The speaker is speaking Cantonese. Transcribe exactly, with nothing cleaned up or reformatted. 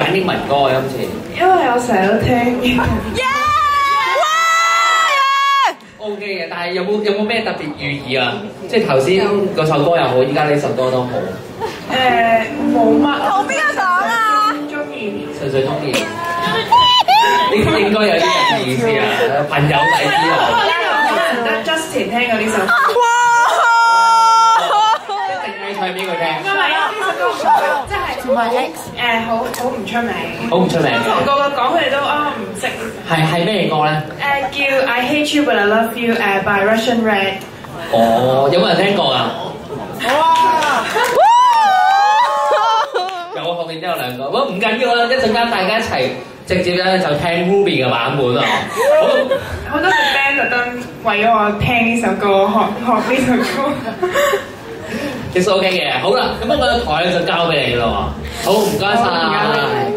揀英文歌啊？今次？ 因為我成日都聽。 O K 嘅，但係有冇有冇咩特別寓意啊？即係頭先嗰首歌又好，依家呢首歌都好。 誒冇乜。 同邊個講啊？ 中意。 純粹中意。應應該有啲人意思啊，朋友仔之類。 呢個可能得 Justin 聽過呢首歌。 一定係唱俾佢聽。 因為呢首歌即係同埋 X 誒好好唔出名。 好唔出名嘅。 同個個講佢哋都啊唔識。 係係咩歌咧？ 誒叫 I Hate You But I Love You 誒 by Russian Red。 哦，有冇人聽過啊？ 哇！ 有後面都有兩個，不過唔緊要啦，一陣間大家一齊直接咧就聽 Ruby 嘅版本啊！ 好好多個 band 特登為咗我聽呢首歌，學學呢首歌。 其實 OK 嘅，好啦，咁我個台咧就交俾你啦喎，好唔該晒。